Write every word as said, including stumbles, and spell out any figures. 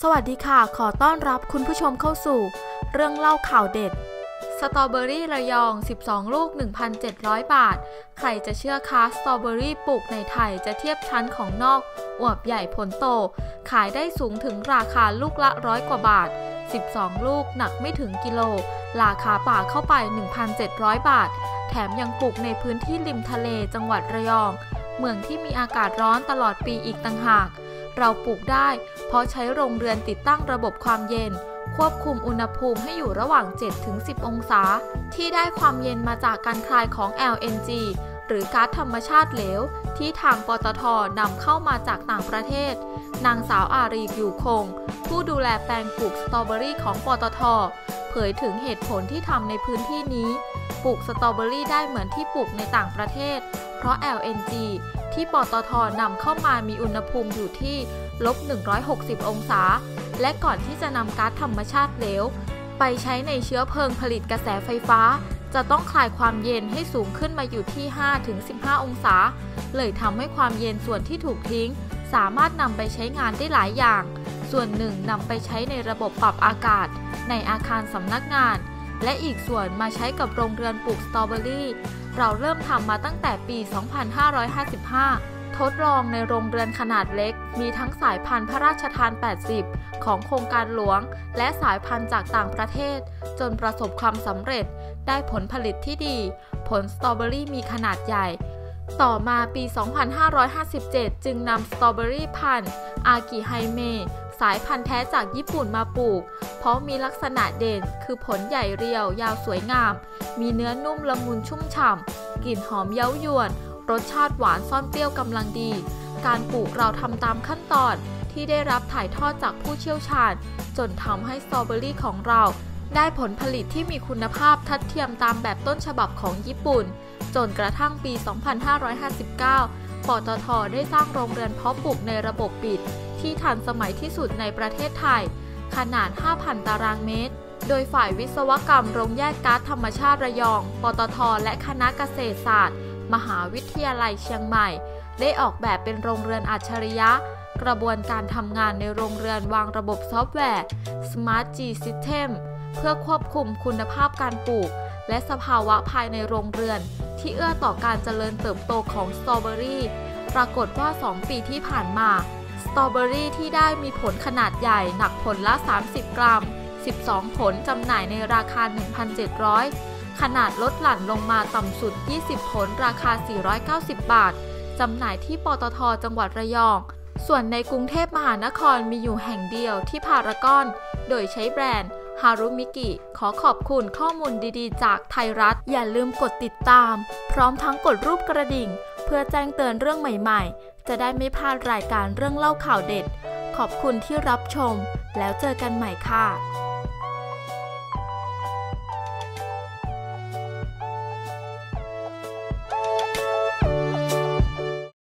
วัสดีค่ะขอต้อนรับคุณผู้ชมเข้าสู่เรื่องเล่าข่าวเด็ดสตรอเบอรี่ระยองสิบสองลูก หนึ่งพันเจ็ดร้อย บาทใครจะเชื่อคะสตรอเบอรี่ปลูกในไทยจะเทียบชั้นของนอกอวบใหญ่ผลโตขายได้สูงถึงราคาลูกละร้อยกว่าบาทสิบสองลูกหนักไม่ถึงกิโลราคาป่าเข้าไป หนึ่งพันเจ็ดร้อย บาทแถมยังปลูกในพื้นที่ริมทะเลจังหวัดระยองเมืองที่มีอากาศร้อนตลอดปีอีกต่างหากเราปลูกได้เพราะใช้โรงเรือนติดตั้งระบบความเย็นควบคุมอุณหภูมิให้อยู่ระหว่าง เจ็ดถึงสิบ องศาที่ได้ความเย็นมาจากการคลายของ แอล เอ็น จี หรือก๊าซธรรมชาติเหลวที่ทางปตท.นำเข้ามาจากต่างประเทศนางสาวอารีอยู่คงผู้ดูแลแปลงปลูกสตรอเบอรี่ของปตท.เผยถึงเหตุผลที่ทำในพื้นที่นี้ปลูกสตรอเบอรี่ได้เหมือนที่ปลูกในต่างประเทศเพราะ แอล เอ็น จี ที่ปตท.นำเข้ามามีอุณหภูมิอยู่ที่ลบหนึ่งร้อยหกสิบองศาและก่อนที่จะนำก๊าซธรรมชาติเหลวไปใช้ในเชื้อเพลิงผลิตกระแสไฟฟ้าจะต้องคลายความเย็นให้สูงขึ้นมาอยู่ที่ ห้าถึงสิบห้า องศาเลยทำให้ความเย็นส่วนที่ถูกทิ้งสามารถนำไปใช้งานได้หลายอย่างส่วนหนึ่งนำไปใช้ในระบบปรับอากาศในอาคารสำนักงานและอีกส่วนมาใช้กับโรงเรือนปลูกสตรอเบอรี่เราเริ่มทำมาตั้งแต่ปี สองพันห้าร้อยห้าสิบห้า ทดลองในโรงเรือนขนาดเล็กมีทั้งสายพันธุ์พระราชทาน แปดสิบ ของโครงการหลวงและสายพันธุ์จากต่างประเทศจนประสบความสำเร็จได้ผลผลิตที่ดีผลสตรอเบอรี่มีขนาดใหญ่ต่อมาปี สองพันห้าร้อยห้าสิบเจ็ด จึงนำสตรอเบอรี่พันธุ์อากิไฮเมสายพันธุ์แท้จากญี่ปุ่นมาปลูกเพราะมีลักษณะเด่นคือผลใหญ่เรียวยาวสวยงามมีเนื้อนุ่มละมุนชุ่มฉ่ำกลิ่นหอมเย้ายวนรสชาติหวานซ่อนเปรี้ยวกำลังดีการปลูกเราทำตามขั้นตอนที่ได้รับถ่ายทอดจากผู้เชี่ยวชาญจนทำให้สตรอเบอรี่ของเราได้ผลผลิตที่มีคุณภาพทัดเทียมตามแบบต้นฉบับของญี่ปุ่นจนกระทั่งปี สองพันห้าร้อยห้าสิบเก้า ปตท.ได้สร้างโรงเรือนเพาะปลูกในระบบปิดที่ทันสมัยที่สุดในประเทศไทยขนาด ห้าพัน ตารางเมตรโดยฝ่ายวิศวกรรมโรงแยกก๊าซธรรมชาติระยองปตท.และคณะเกษตรศาสตร์มหาวิทยาลัยเชียงใหม่ได้ออกแบบเป็นโรงเรือนอัจฉริยะกระบวนการทำงานในโรงเรือนวางระบบซอฟต์แวร์ Smart G System เพื่อควบคุมคุณภาพการปลูกและสภาวะภายในโรงเรือนที่เอื้อต่อการเจริญเติบโตของสตรอเบอรี่ปรากฏว่าสองปีที่ผ่านมาสตรอเบอรี่ที่ได้มีผลขนาดใหญ่หนักผลละสามสิบกรัมสิบสองผลจำหน่ายในราคา หนึ่งพันเจ็ดร้อย ขนาดลดหลั่นลงมาต่ำสุดยี่สิบผลราคาสี่ร้อยเก้าสิบบาทจำหน่ายที่ปตท.จังหวัดระยองส่วนในกรุงเทพมหานครมีอยู่แห่งเดียวที่พารากอนโดยใช้แบรนด์ฮารุมิกิขอขอบคุณข้อมูลดีๆจากไทยรัฐอย่าลืมกดติดตามพร้อมทั้งกดรูปกระดิ่งเพื่อแจ้งเตือนเรื่องใหม่ๆจะได้ไม่พลาดรายการเรื่องเล่าข่าวเด็ดขอบคุณที่รับชมแล้วเจอกันใหม่ค่ะ